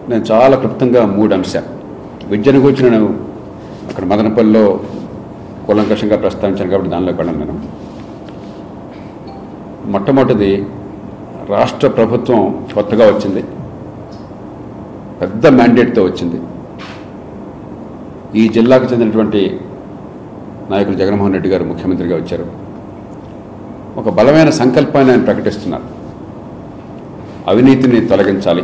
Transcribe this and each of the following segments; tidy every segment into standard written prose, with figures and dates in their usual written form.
నేను చాలా క్లుప్తంగా 3 అంశాలు విద్యను గురించి నేను అక్కడ మదనపల్లిలో కూలంకషంగా ప్రస్తావించాను కాబట్టి దానిలో కూడా నేను మొట్టమొదటిది రాష్ట్ర ప్రభుత్వం కొత్తగా వచ్చింది, పెద్ద మ్యాండేట్తో వచ్చింది. ఈ జిల్లాకు చెందినటువంటి నాయకులు జగన్మోహన్ రెడ్డి గారు ముఖ్యమంత్రిగా వచ్చారు. ఒక బలమైన సంకల్పాన్ని ఆయన ప్రకటిస్తున్నారు. అవినీతిని తొలగించాలి,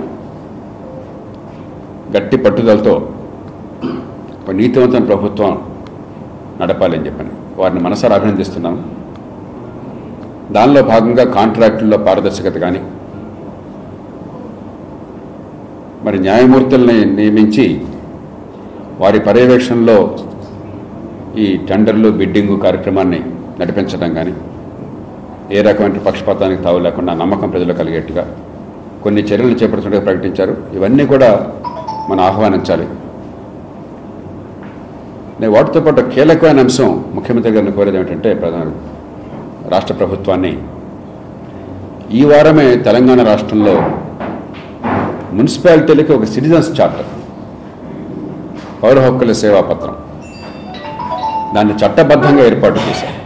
గట్టి పట్టుదలతో ఒక నీతివంతమైన ప్రభుత్వం నడపాలని చెప్పని వారిని మనసారా అభినందిస్తున్నాను. దానిలో భాగంగా కాంట్రాక్టుల్లో పారదర్శకత కానీ, మరి న్యాయమూర్తుల్ని నియమించి వారి పర్యవేక్షణలో ఈ టెండర్లు బిడ్డింగు కార్యక్రమాన్ని నడిపించడం కానీ, ఏ రకమైన పక్షపాతానికి తావు లేకుండా నమ్మకం ప్రజలు కలిగేట్టుగా కొన్ని చర్యలు చేపడుతున్నట్టుగా ప్రకటించారు. ఇవన్నీ కూడా మనం ఆహ్వానించాలి. నేను వాటితో పాటు కీలకమైన అంశం ముఖ్యమంత్రి గారిని కోరేది ఏమిటంటే రాష్ట్ర ప్రభుత్వాన్ని ఈ వారమే తెలంగాణ రాష్ట్రంలో మున్సిపాలిటీలకి ఒక సిటిజన్స్ చార్టర్, పౌర హక్కుల సేవా పత్రం, దాన్ని చట్టబద్ధంగా ఏర్పాటు చేశారు.